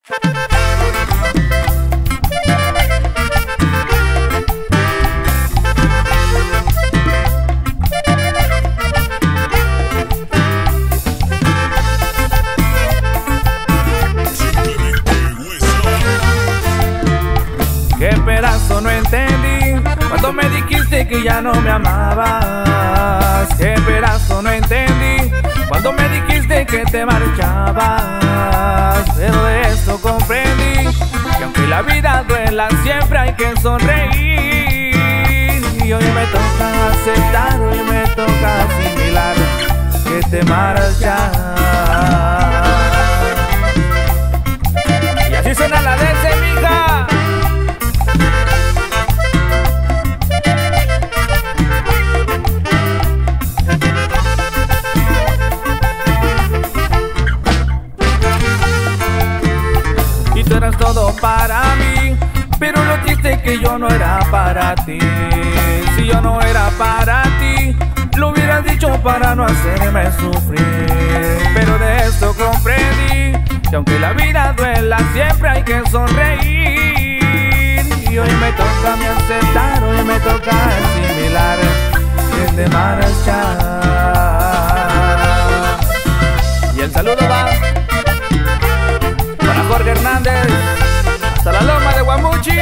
Qué pedazo no entendí cuando me dijiste que ya no me amabas. Qué pedazo no entendí cuando me dijiste que te marchabas. Pero de esto comprendí que aunque la vida duela siempre hay que sonreír. Y hoy me toca aceptar, hoy me toca asimilar que te marchas. Y así suena la de ese, mija. Tú eras todo para mí, pero lo triste que yo no era para ti. Si yo no era para ti, lo hubieras dicho para no hacerme sufrir. Pero de esto comprendí que aunque la vida duela siempre hay que sonreír. Y hoy me toca a mí aceptar, hoy me toca asimilar que te marchas. Y el saludo va para Jorge Hernández, hasta la loma de Guamuchi.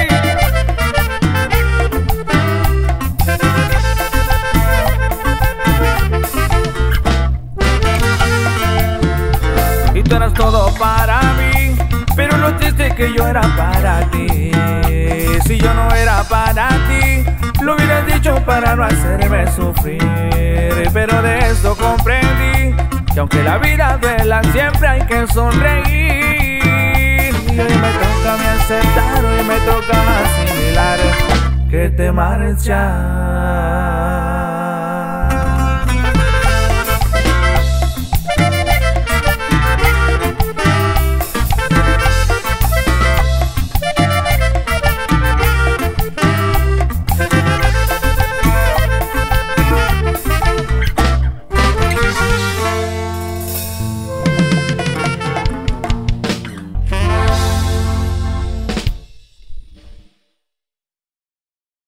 Y tú eras todo para mí, pero lo triste que yo era para ti. Si yo no era para ti, lo hubieras dicho para no hacerme sufrir. Pero de esto comprendí que aunque la vida duela siempre hay que sonreír. Y hoy me toca a mí aceptar, hoy me toca asimilar que te marchas.